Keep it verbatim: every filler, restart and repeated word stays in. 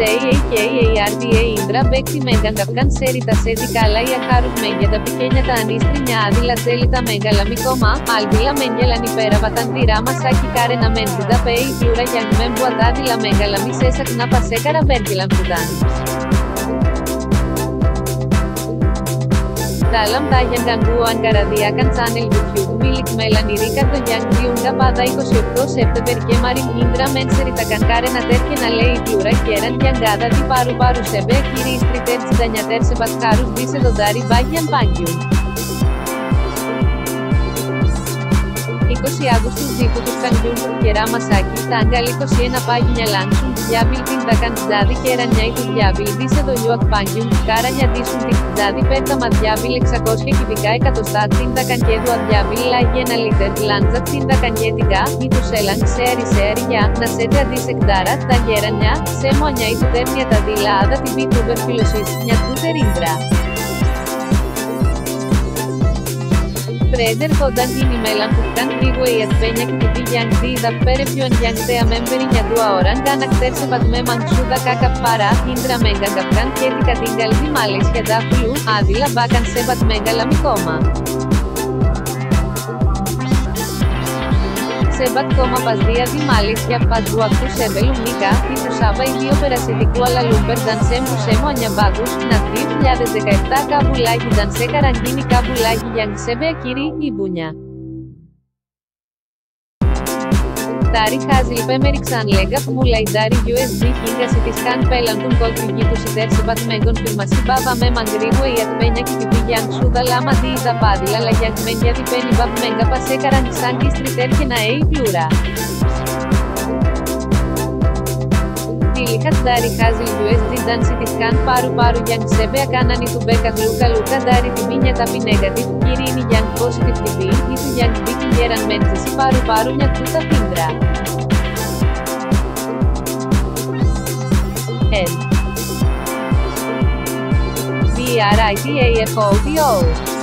A aka R D A Indra Bekti Megangapkan Serita Seti Kala Harut Megeta Pikένια Ανίστρινια Άδειλα Τέλητα Μέγαλα Μικόμα, Άλβιλα Μέγελαν Υπέραβαταν Τυρά Μασάκι Κάρενα Μέντιδα Πέι Πλούρα Γιαγμέν Μπουατάδειλα Μέγαλα Μισέσα Κνά Πασέκαρα Βέρκυλαν Φουτάν. Dalam tayang gangguan Karadiakan channel YouTube milik Melanie Rika το Young Diunga pada είκοσι οκτώ September και Marin Indra men ceritakan karena terkena λέει πλούρα κέραν γιαγγάδα τι πάρου πάρου σεβέ κύριοι στριτέρ τσιτανιατέρ σε πατχάρους δίσε δοντάρι μπάγιαν πάγκιουν. είκοσι Αυγούστου δίπου τους Κανγκιούν Τουρκερά Μασάκι, τα Αγγάλ είκοσι ένα Πάγινια Λάνξουν, Διάβιλ την Δακαν Τζάδι και Ρανιά του Διάβιλ δίσε το Ιουακ Πάγκιουν, Κάρανια δίσουν την Τζάδι πέτα μα Διάβιλ εξακόσια κυβικά εκατοστά την Δακαν και του Αδιάβιλ λάγει ένα λίτερ, Λάντζα την Δακαν και τυγά, μη του Σέλαν, Σέρι Σέρι για, να σέτε αντισεκτάρα, τα Γερανιά, σε μοανιά η του τέρνια τα διλάδα την Βίτουβερ φιλοσίτ, μια του τερίντρα. Πρέντερ κοντάν γίνει μέλαν που καν τρίγω η ασπένια και τη πήγιαν δίδα πέρε ποιον γιαν θέα μέμπερι νιαδούα ώραν καν ακτέρ σε πατμέ μανξούδα κάκα παρά ίντρα μέγαν καπκάν και τη κατήγγαλ δι μάλες για τα φλού άδειλα μπάκαν σε πατμέγαλα μικόμα. Σεμπατ κόμμα πασδία δι μάλες για πατζουακού σεβέλου νίκα, τι του Σάβα οι δύο περασιτικού αλλά λούμπερ δανσέμ που σέμου ανιαμπάκους, να δύο χιλιάδες δεκαεπτά καβουλάκι δανσέ καραγκίνη καβουλάκι για ξεβε κύρι, η μπουνιά. Τάρι χάζιλ πέμεριξαν λέγα που μου λαϊντάρι γιου ες ντι χίγκαση της καν πέλαν τον κόλτριγι του σιτέρ σε πατμέγον φυρμασί μπάβα με μαγκρίγω η ατπένια και τη πήγιαν ξούδα λάμα δι είδα πάδιλα λαγιαγμένια διπένι βαπμέγα πασέ καραντισάν και στριτέρ και να έι πλούρα. Τιλίχας δάρι χάζιλ γιου ες ντι δάνση της καν πάρου πάρου γιαν ξεβέα κάνανι του μπέκα γλούκα λούκα δάρι τη μήνια τα πι negative κυρίνι γιαν positive τη βι, ή του γιαν βι την γέραν μέντσεση πάρου πάρου μια του τα φίντρα. N. B R I T A F O T O